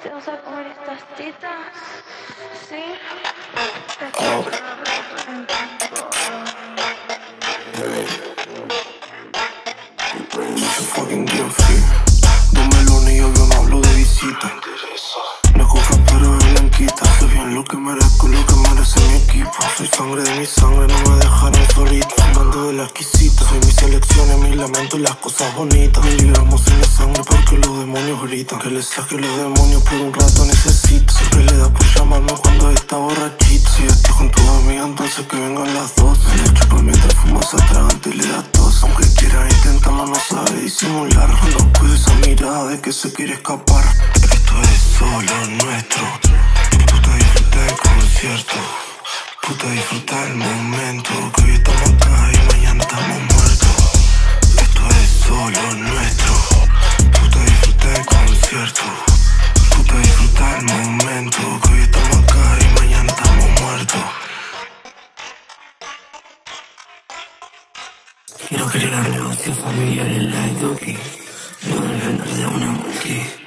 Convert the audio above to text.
Te vas a comer estas tetas, ¿sí? Soy fucking guilty. 2 melones y yo no hablo de visita. No coja pero es blanquita. Sé bien lo que merezco, lo que merece mi equipo. Soy sangre de mi sangre, no me dejaron solito. Fumando de la exquisita. Soy mis elecciones, mis lamentos, las cosas bonitas. Miligramos en la sangre porque los demonios gritan. Que le saque los demonios por un rato necesito. Siempre le da por llamarme cuando está borrachito. Si estoy con tu amiga, entonces que vengan las dos. Le chupa mientras fuma, se atraganta y le da tos. Aunque quiera intentarlo, no sabe disimular. No puede esa mirada de que se quiere escapar. Esto es solo nuestro. Puta, disfruta del concierto. Puta, disfruta del momento. Que hoy estamos acá y mañana estamos muertos. Esto es solo nuestro. Puta, disfruta del concierto. Puta, disfruta del momento. Que hoy estamos acá y mañana estamos muertos. Quiero crear negocios familiares like Duki. No deben de una multi.